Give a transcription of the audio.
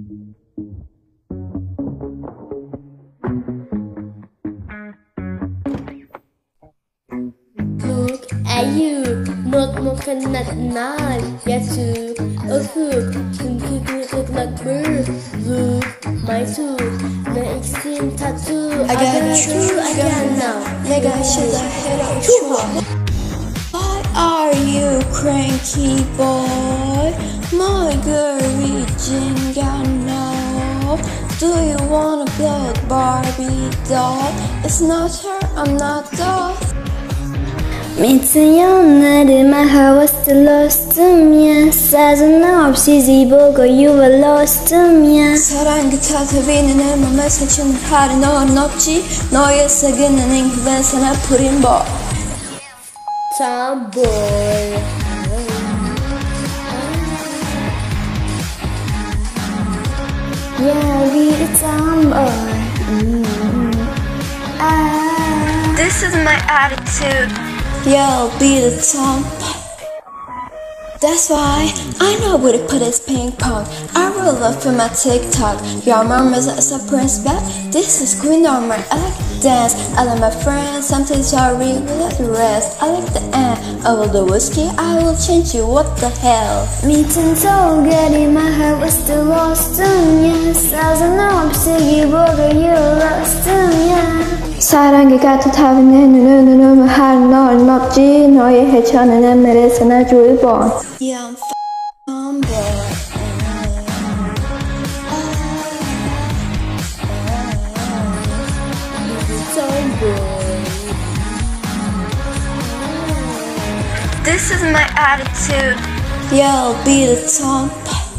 Look at you หมดขนาดนั้นอย่าถือคือหนักมือ Look my too the extreme tattoo I got true I got now 내가 should I head up true Why are you cranky boy My girl reaching got no Do you wanna build Barbie doll It's not her I'm not doll 미친년들이 my heart was still lost to me 사전 없이 집보고 you were lost to me 사랑 그 탓에 내 맘에 사춘 하루 너는 없지 너의 색은 잉크에서 나 푸린 법 Tomboy Yeah, we the tomboy This is my attitude Yeah, I'll be the tomboy That's why I know where to put his ping pong I roll up in my TikTok Your mom is a surprise back This is Queen Norma I like to dance I like my friends Something sorry without the rest I like the end I will do whiskey I will change you what the hell 미친 톡에 my heart was still lost to me 사전 없이 집보고 you lost to me 사랑이 같은 답이 내 눈으로 하루 너는 없지 너의 해처는 내 매래서 날 주의보 Yeah, I'm tomboy This is my attitude Yeah, I'll be the tomboy